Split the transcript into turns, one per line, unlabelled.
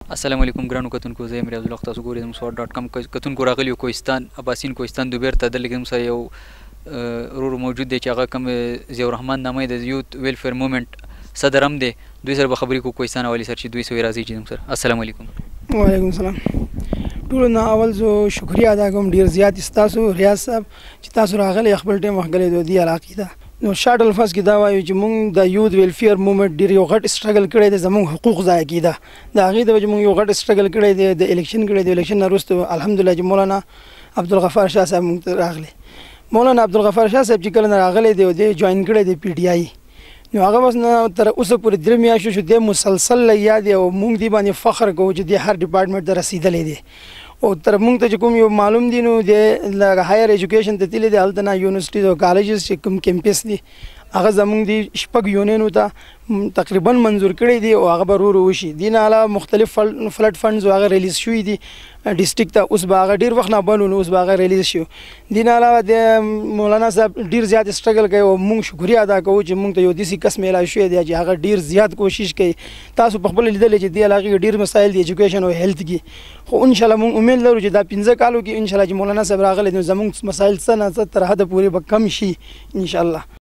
السلام علیکم ګرانو کتونکو، زه یم ریاض الحق، تاسو ګورئ زموږ سواد.com کتونکو راغلي یو کوهستان اباسین کوهستان دوبیر ته. دلته زموږ سره یو ورور موجود دی چې هغه کوم ضیاء الرحمن نامه د یوت ویلفیر موومنټ صدر هم دی. دوی سره به خبرې کوو کوهستان حوالې سره چې دوی سوی راځي چې زموږ سره. السلام علیکم.
وعلیکم السلام. ټولو نه اول زه شکریه ادا کوم ډېر زیات ستاسو ریاض صاحب چې تاسو راغلی خپل ټایم وغلی د دې علاقې ته. نو شارټ الفاظ کې دا وایو چې موږ د یوت ویلفیر موومنټ ډېر یو غټ سټرګل کړی دی، زموږ حقوق ضایع کېده. د هغې د وجې موږ یو غټ سټرګل کړی دی، د الیکشن کړی دی. الیکشن نه وروسته الحمدلله چې مولانا عبدالغفار شاه صاحب موږ ته راغلی. مولانا عبدالغفار شاه صاحب چې کله نه راغلی دی دی جوین کړی دی پی ټي آی. نو هغه بس نه تر اوسه پورې 3 میاشتې شو دی مسلسل لګیا دی او موږ دې باندې فخر کوو چې دی هر ډپارټمنټ ته رسېدلی دی. او تر موږ ته چې کوم یو معلوم دي نو د هایر ایجوکیشن ته تللی دی، هلته نه یونیورسټیز او کالجز چې کوم کیمپس دي هغه زموږ دي 6 یونینو ته تقریبا منظور کړی دي او هغه به ورو وشي. دې نه علاوه مختلف فلډ فنډز هغه ریلیز شوي دي ډسټرکټ ته، اوس به هغه ډېر وخت نه بند و، نو اوس به هغه ریلیز شي. دې نه علاوه د مولانا صاحب ډېر زیات سټرګل کوي او موږ شکریه ادا کوو چې موږ ته یو داسې کس میلاو شوی دی چې هغه ډېر زیات کوشش کوي. تاسو په خپله لیدلی چې دې علاقې کې ډېر مسایل دي ایجوکیشن او هیلث کې، خو انشاءالله موږ امید لرو چې دا 15 کالو کې انشاءالله چې مولانا صاحب راغلی نو زموږ مسایل څه نه څه تر حده پورې به کم شي انشاءالله.